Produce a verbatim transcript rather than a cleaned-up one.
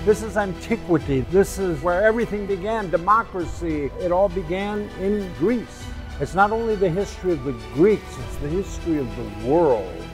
This is antiquity. This is where everything began, democracy. It all began in Greece. It's not only the history of the Greeks, it's the history of the world.